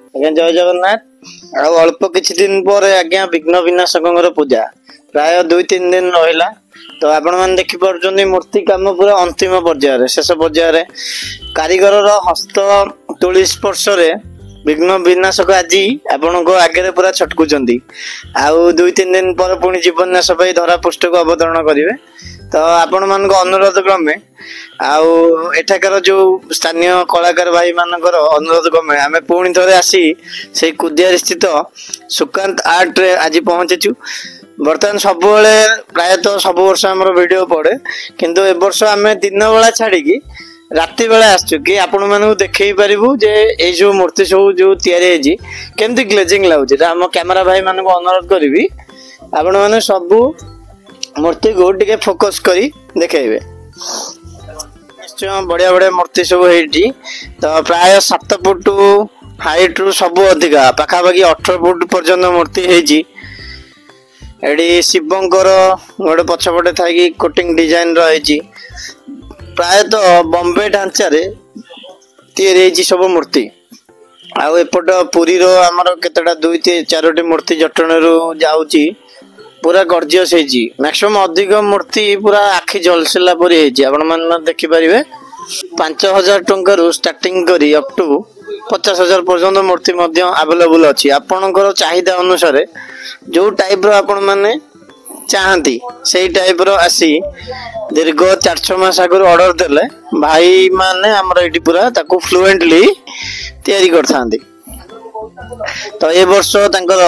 आज्ञा जय जगन्नाथ। आ अल्प किछि दिन पर आज्ञा विघ्न विनाशकर पूजा प्राय 2-3 दिन रहिला। तो आपण मैंने देखि पारुचंदी मूर्ति काम पूरा अंतिम पर्यायर शेष पर्यायर कारीगर हस्त तुली स्पर्श रे विघ्न विनाशक आज आपण आगे पूरा छटकुचंदी। आउ 2-3 दिन पर पुणी जीवन्यास धरा पृष्ठ को अवतरण करेंगे। तो आपण मान अनुरोध क्रमे आउ एठाकर जो स्थानीय कलाकार भाई मानकर अनुरोध क्रमे आम पुणी थे आसी से कुदियारी स्थित सुकांत आर्ट रे आज पहुंचीचु। बर्तमान सब प्रायतः सब वर्ष आम वीडियो पड़े किंतु ए वर्ष आम दिन बेला छाड़ी राति बेला आसचु कि आपण मानू देखई पारिबु जे ए जो मूर्ति सब जो तयारी हेजी केमती ग्लेजिंग लागुची। आम कैमरा भाई मान को अनुरोध करी आपण माने सब मूर्ति को टिके फोकस करी देखेबे। निश्चय बढ़िया बढ़िया मूर्ति सब हेटी। तो प्राय 7 फुट हाइट रु सब अधिका पाखापाखि 18 फुट पर्यंत मूर्ति हेजी। एडी शिवंकर गोटे पछपटे थाई कोटिंग डिजाइन रही प्रायतः बॉम्बे ढांचा रे तैयारी सब मूर्ति। आउ एपट पुरी रो आमर केतटा 2-4 मूर्ति जटण रु जाउची पूरा गॉर्जियस हेजी। मैक्सिमम अधिक मूर्ति पूरा आखि झलसिला परी हेजी। आपण मन देखि परिबे 5000 टंका रु स्टार्टिंग करी अप टू 50,000 पर्यंत मूर्ति मध्य अवेलेबल अछि। आपनकर चाहिदा अनुसार जो टाइप रो आपण माने चाहती से टाइप रो आसी दीर्घ 4-6 मास आगु ऑर्डर देले भाई माने हमर एटी पूरा ताको फ्लुएंटली तयारी करथांती। तो ए वर्ष तांकर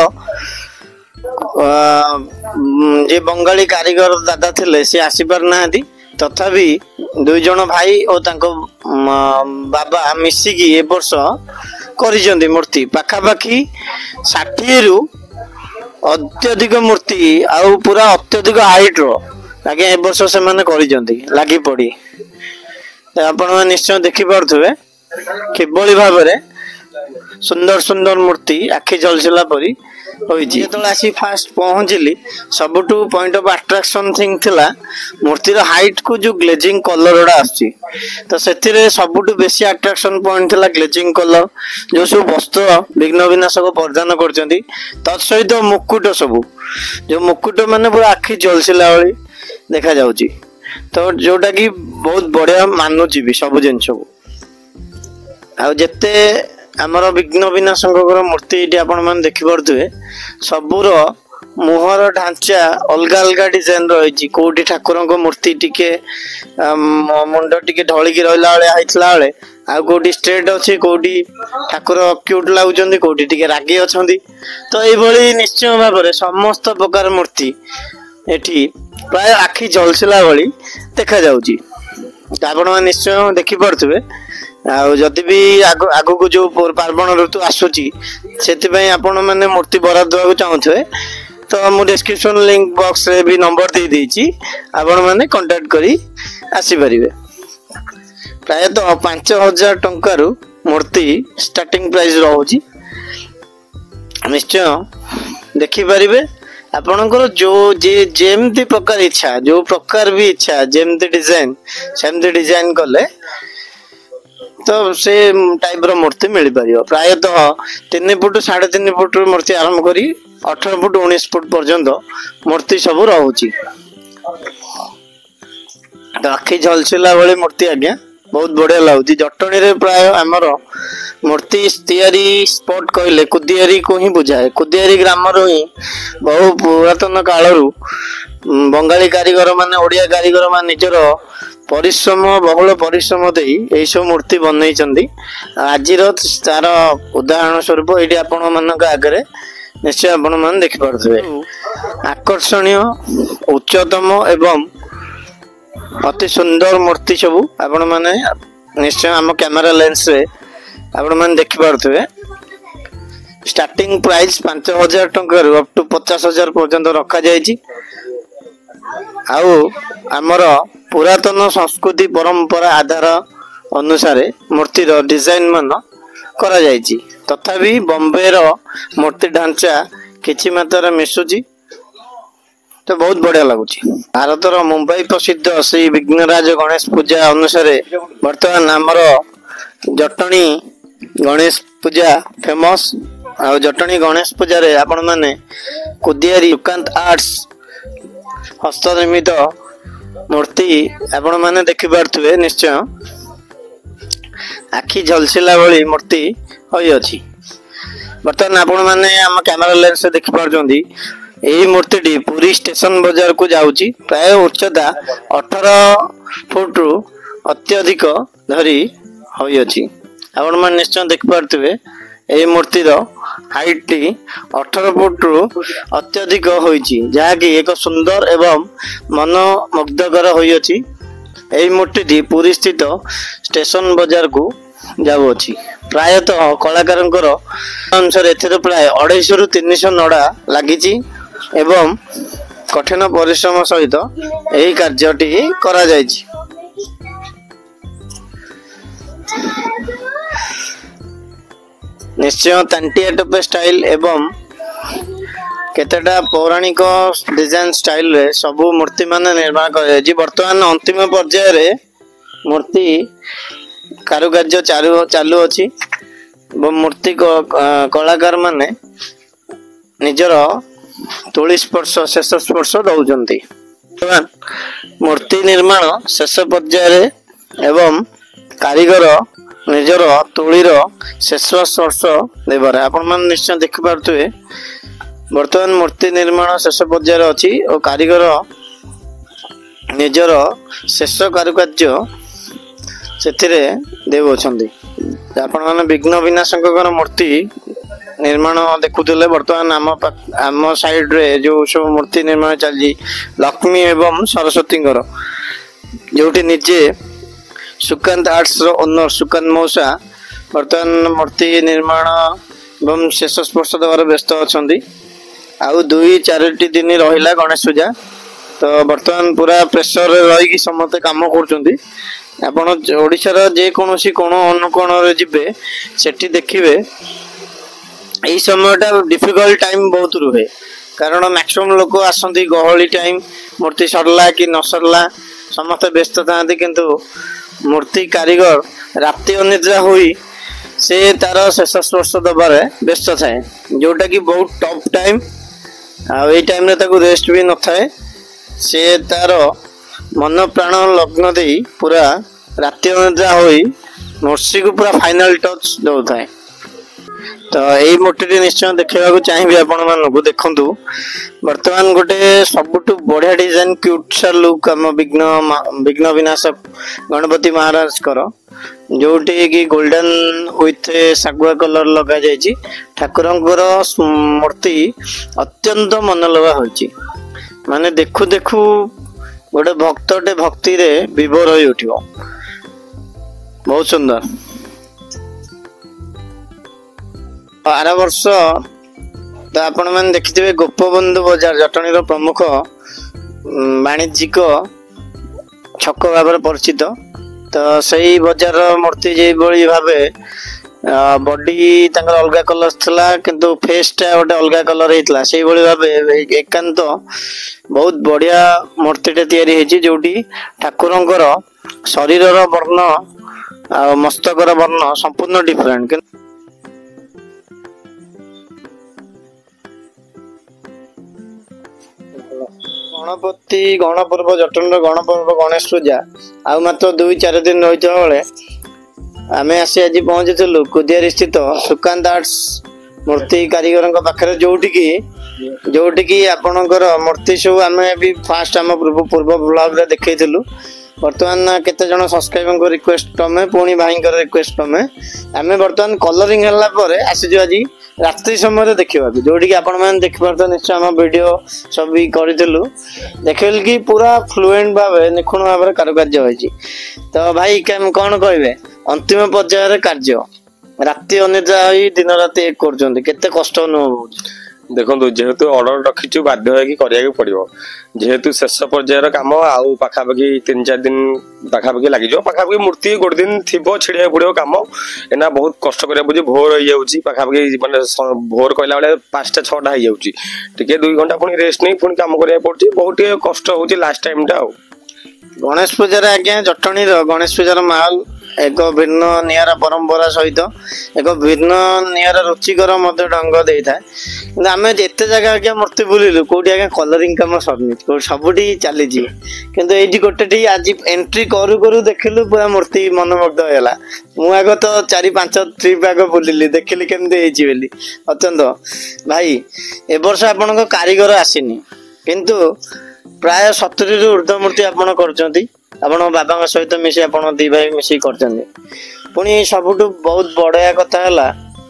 जे बंगाली कारीगर दादा थिले से आसी पार नाहंती। तथापि 2 जण भाई और तांको बाबा मिसिकी ए वर्ष करिजंती मूर्ति पाखापाखि 60 रु अत्यधिक मूर्ति आउ पूरा अत्यधिक हाइट रो आगे ए वर्ष से माने करिजंती लागी पड़ी। आपण निश्चय देखि पारथुबे किबळी भाबरे सुंदर सुंदर मूर्ति आखि जलसिला परी होईची। जेतले आसी फास्ट पहुंचली सबटू पॉइंट ऑफ अट्रैक्शन थिंग थिला मूर्ति रो हाइट को जो ग्लेजिंग कलर ओडा आछि। तो सेतिरे सबटू बेसी अट्रैक्शन पॉइंट थिला ग्लेजिंग कलर जो सब वस्त्र विघ्न विनाशक प्रदान करचंती। तत् सहित मुकुट सब जो मुकुट माने पूरा आखि जलसिला वाली देखा जाउची। तो जोटा की बहुत बढ़िया मानुची भी सब जिंस को आ जेते आमर विघ्न विनाशकर मूर्ति ये आपण मैंने देखि पारुथिबे सबुर मुहर ढांचा अलग अलग डिजाइन रही। कोटी ठाकुर मूर्ति टिके मुंड टिके ढलिकी रहिला बेले आइतला बेले आ कोटी स्ट्रेट अच्छी कोटी ठाकुर क्यूट लागुचंदी कोटी टिके रागी अछंदी। तो एई भली निश्चय भाबरे समस्त प्रकार मूर्ति एठी प्राय आखि जलसिला भली देखा जाउची। आपण निश्चय देखि पारुथिबे। जदि भी आगु को जो पार्वण ऋतु आसुची से आपण मैंने मूर्ति बराद देवा चाहूथे तो मु डिस्क्रिप्शन लिंक बॉक्स रे भी नंबर दे देछि आपण मैंने कांटेक्ट करी आसी परिबे। प्राय तो 5000 टंका रु मूर्ति स्टार्टिंग प्राइस रहउची। निश्चय देखि परिबे आपनकर जो जे जेमती प्रकार इच्छा जो प्रकार भी इच्छा जेमती डिजाइन कले तो से टाइप रो मूर्ति मिल पारियो। प्रायतः 3 फुट 3.5 फुट मूर्ति आरंभ करी 18 फुट 19 फुट पर्यंत मूर्ति सब रहुची। तो आखि झलसिला वाली मूर्ति आज्ञा बहुत बढ़िया लागुची। जटणी रे प्राय आमर मूर्ति तैयारी स्पॉट कहले कुदियारी को ही बुझाए। कुदियारी ग्राम रो ही बहु पुरातन कालरू बंगाली कारीगर माने ओडिया कारीगर माने निजर परिश्रम बहुल परिश्रम दे यही सब मूर्ति बनई चंदी। आज तार उदाहरण स्वरूप ये आपण मान आगे निश्चय आपण मान देखि पारुथिबे। आकर्षणीय उच्चतम एवं अति सुंदर मूर्ति सब आपण माने निश्चय आम कैमरा लेंस रे आपण माने देखि पारुथिबे। स्टार्टिंग प्राइस 5000 टंका रु अप टू 50,000 पर्यंत रखा जायछि। आउ आमर पुरातन संस्कृति परंपरा आधार अनुसार मूर्ति डिजाइन मान करा जायछि। तथापि बॉम्बे रो मूर्ति ढांचा किछि मात्रा मिसुची तो बहुत बढ़िया लगुची। भारत रो मुंबई प्रसिद्ध श्री विघ्नराज गणेश पूजा अनुसार वर्तमान आमर जटणी गणेश पूजा फेमस आ जटणी गणेश पूजा रे आपण माने कुदियारी सुकांत आर्ट्स हस्तनिर्मित मूर्ति आपण माने देखि पारथुवे निश्चय आखि झलसिला भली मूर्ति होई अछि। बर्तमान आपण माने हम कैमरा लेंस से देखि पारजोंदी एही मूर्तिटी पुरी स्टेशन बाजार को जाउची प्राय उच्चता 18 फुट रु अत्यधिक धरी होई अछि। आपण मान निश्चय देख पारथिबे एही मूर्ति रो हाइट टी 18 फुट रु अत्यधिक होईची जहाकी एक सुंदर एवं मनोमुग्धकर होई अछि। एही मूर्तिटी पुरी स्थित स्टेशन बाजार को जाउ अछि। प्रायतः कलाकारंकर अनुसार एथिरे प्राय 250 रु 300 नडा लागिची एवं कठिन परिश्रम सहित यही कार्यटी करा जायछि। निश्चय तांटिया टोपे स्टाइल एवं केतेटा पौराणिक डिजाइन स्टाइल रे सबु मूर्ति माने निर्माण करे जी। वर्तमान अंतिम पर्याय रे मूर्ति कारुकार्य चालू अछि एवं मूर्ति को कलाकार माने निजर तुली स्पर्श शेष स्पर्श दौरान मूर्ति निर्माण शेष पर्याय एवं कारीगर निजर तुलीर शेष स्पर्श देवर आपण मान निश्चय देखि पारथुवे। वर्तमान मूर्ति निर्माण शेष पर्याय अछि और कारीगर निजर शेष कारुकार्य सेथिरे देउछन्ती। आपण मान विघ्न विनाशकर मूर्ति निर्माण देखुले। वर्तमान आम साइड रे जो सब मूर्ति निर्माण चली लक्ष्मी एवं सरस्वती जोटी निजे सुकांत आर्ट्स रो ओनर सुकांत मौसा वर्तमान मूर्ति निर्माण एवं शेष स्पर्श देवार व्यस्त अछंती। आउ 2-4 दिन रहिला गणेश पूजा तो वर्तमान पूरा प्रेशर रे रही समस्त काम करछंती। आपण ओडिसा रो जे कोनोसी कोन अनुकोण रे जिबे सेठी देखिबे यही समयटा डिफिकल्ट टाइम बहुत रुहे कारण मैक्सिमम लोक आसती गहली टाइम मूर्ति सरला कि न सरला समस्त व्यस्त था किंतु मूर्ति कारीगर राति अनिद्रा हुई से तार शेष स्पर्श दबारे व्यस्त थाए जोटा कि बहुत टफ टाइम आई टाइम रे ताको रेस्ट भी न थाए से तार मन प्राण लग्न दे पूरा राति अनिद्रा हुई मूर्ति को पूरा फाइनल टच दौ थाए। तो यही मूर्ति निश्चय देखा चाहिए आपण मानक देखु वर्तमान गोटे सबुठ बढ़िया डिजाइन क्यूट सा लुक आम विघ्न विनाशक गणपति महाराज कर जोटी कि गोल्डन विथ सागुआ कलर लगा जाइए। ठाकुर मूर्ति अत्यंत मनलोभा होइछि माने देखु देखु गोटे भक्तटे भक्ति रे विभोर होई उठिबो बहुत सुंदर। आर वर्ष तो आपण मैंने देखिथे गोपबंधु बजार जटणी प्रमुख वाणिज्यिक छक भाव परिचित तो सही बजार मूर्ति जे भाव बॉडी तंगर अलगा कलर थला किंतु फेस टा गोटे अलगा कलर होता से भाव एकांत बहुत बढ़िया मूर्तिटे तैयारी होती जोटी ठाकुरंकर शरीर वर्ण आ मस्तकर वर्ण संपूर्ण डिफरेंट। गणपति गणपर्व जटन गणपर्व गणेश पूजा आउ मात्र 2-4 दिन रही बेले आम आसी आज पहुंचीलु कुदियारी स्थित सुकांत आर्ट्स मूर्ति कारीगर पाखे जोटि आपणकर मूर्ति सब आम भी फास्ट आम पूर्व ब्लॉग रे देखैथिलु। वर्तमान केते जन सब्सक्राइबर रिक्वेस्ट टमे पुणी भाई रिक्वेस्ट टमे आम बर्तमान कलरिंग है आसीज आज रात्रि समय देखा जोटी कि आपण मैंने देखिपार निश्चय आम वीडियो सब करूँ देखेल कि पूरा फ्लुएंट भाव निखुण भाव कारुकार्य होती। तो भाई कौन कहे अंतिम पर्यायर कार्य राति अनिद्रा दिन राति एक करते कष्ट अनुभव देखो जेहेतु ऑर्डर रखीचु बाध्य होगी करिया पड़ो जेहेतु शेष पर्यायर काम आउ पाखापाखि 3-4 दिन पाखापाखि लगे पाखापाखि मूर्ति गोटे दिन थी छिड़िया पड़ो काम एना बहुत कष्ट करा पड़े भोर हो पाखापाखि माने भोर कहला बेले 5-6 हो टे 2 घंटा पुणी रेस्ट नहीं पुणी काम करा पड़े बहुत कष्ट हो लास्ट टाइम टा। गणेश पूजा आज्ञा जटणी गणेश पूजार माहौल एक भिन्न निरा परंपरा सहित एक भिन्न निरा रुचिकर ढंग दे था आम जिते जगह आज्ञा मूर्ति बुलिलु कौटी आज्ञा कलरिंग कम सरनी सबुठी चली किंतु ये गोटे आज एंट्री करू करू देखिलु पूरा मूर्ति मनमुग्ध होगा मुझे तो 4-5 ट्रिप आग बुलिली देखिली केमती बोली अत्यंत भाई ए वर्ष आपण कारीगर आसीनी किंतु प्राय 70 रु ऊर्ध्व मूर्ति आपण करचंती आपण बाबा सहित मिसी आपण दी भाई मिसी करचंती पुणी सबुठु बहुत बड़या कथा हला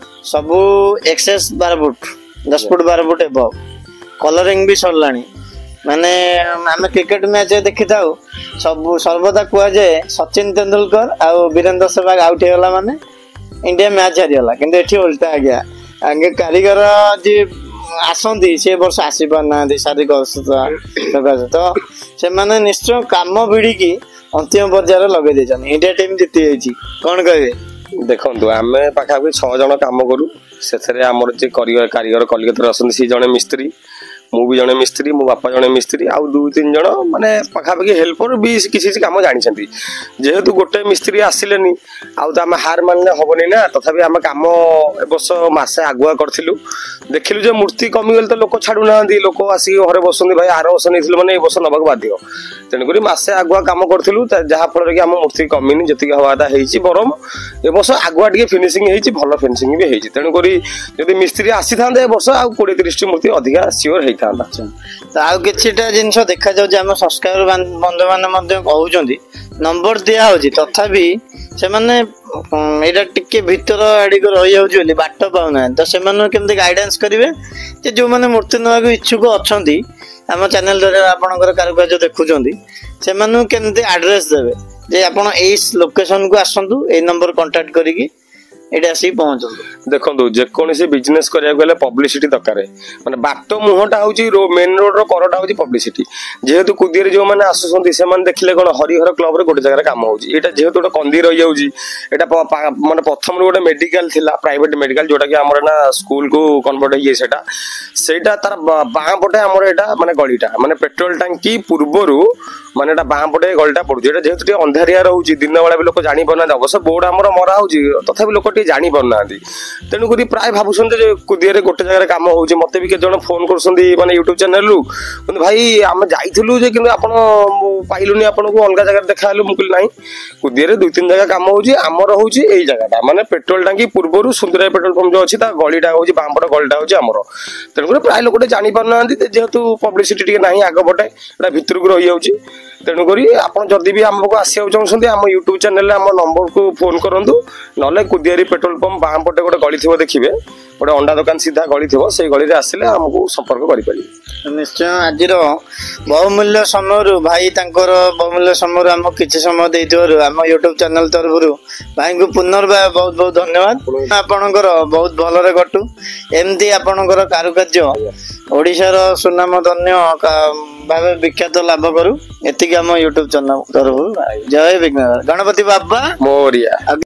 सबु excess 12 foot 10 foot 12 foot above colouring भी सरलानी माने आम क्रिकेट मैच देखी था सब सर्वदा कह जाए सचिन तेंदुलकर आ वीरेंद्र सहवाग आउट होगा माने इंडिया मैच हारीगला किंतु एठी उल्टा आज्ञा आगे कारीगर जी आसंती से वर्ष आसी पारना शारीरिक असुस्था तो से माने निश्चय काम भिड़िकी अंतिम पर्यायर लगे देछन इंडिया टीम जीती जाइछि कोन कहबे देखंतु आमे पाखापी 6 जण काम करू सेथरे हमर जे कारीगर कलिकता आसंती सी जणे मिस्त्री मु भी जने मिस्त्री मो बापा जने मिस्त्री आउ 2-3 जण माने पाखापाखि हेल्पर भी किसी काम जानी जेहेतु गोटे मिस्त्री आसिलेनी आउ तो आम हार मानले हेनी ना तथापि आम काम ए वर्ष मसे आगुआ करूँ देखिलु जे मूर्ति कमिगले तो लोक छाड़ू ना लोक आसिक घरे बसुँच भाई आर वर्ष नहीं मैंने ए वर्ष नवाक बाध्य तेणुक मसे आगुआ कम करूँ जहाँफल कि आम मूर्ति कमिनी जी हवाटा हो बरम ए वर्ष आगुआ टे फिनिशिंग भल फिनिशिंग भी होती तेणुक जब मिस्त्री आसी था ए वर्ष आ 20-30 मूर्ति अधिका सियोर हो तो आउ किछिटा जिनस देखा जाउछ हम सब्सक्राइबर बंधु माने कहउछंती नंबर दिया होची तथापि से माने एटा टिके भीतर आड़ी को रही जाउछ बोली बाट पाउना तो से माने केमते गाइडेंस करिवे जे जो माने मूर्ति नवा को इच्छुक अछंती हम चैनल द्वारा आपनकर कारुकार्य देखुछंती से माने केमते एड्रेस देबे जे आपण एई लोकेशन को आसंतु ए नंबर कांटेक्ट करिकी एटा आसी पहुंचंतु देखंतु जेकोसी बिजनेस करिया गले पब्लिसिटी दरकार माने बाट मुहटा होची मेन रोड रो करटा होची पब्लिसिटी जेहेतु कुदिरे जो माने आसुसंती से माने देखले कोन हरिहर क्लब रे गोटे जगह काम होची एटा जेहेतु गोटे कंदी रही जाउची एटा माने प्रथम गोटे मेडिकल थिला प्राइवेट मेडिकल जोटा कि हमर ना स्कूल को कन्वर्ट होई सेटा सेटा तार बाह पटे हमर एटा माने गळीटा माने पेट्रोल टंकी पूर्वरु माने एटा बाह पटे गळीटा पडुची एटा जेहेतु अंधारिया रहउची दिन बेला भी लोक जानि पना अवश्य बोर्ड हमर मरा होची तथापि लोक जानी पारना तेणुक प्राय भावुं कुदिये गोटे जगह काम हो मत भी केत फोन कर यूट्यूब चैनल रु भाई आम जाइलु कि पाइलुनि आपको अलग जगह देखा मुझे ना कुदिये 2-3 जगह काम होमर हूँ यही जगह माने पेट्रोल टांकी पूर्व सुंदर पेट्रोल पंप जो अच्छी गलीटा हूँ बामपट गलीटा हूँ आमर तेणुक प्राय लोग जानी पारना जेहेतु पब्लिसिटी ना आगपटे भितर को रही जाऊँगी तेणुक आपड़ी भी आमको आसो चाहते आम यूट्यूब चैनल आम नंबर को फोन करूँ ना कुदिये पेट्रोल पंप बाम पटे गोटे गली थी देखिए गोटे अंडा दुकान सीधा गली थी से गली आसिले आमको संपर्क करें निश्चय आज बहुमूल्य समय भाई बहुमूल्य समय आम किसी समय देथिबारु आम यूट्यूब चैनल तरफ भाई को पुनर्बार बहुत बहुत धन्यवाद आपणकर बहुत भलरे कटू एमती आपणकर कारुकार्य ओडिशार सुनाम धन्य भाव विख्यात लाभ करू एतिक आम यूट्यूब चैनल तरफ जय विघ्न गणपति बाबा मोरिया।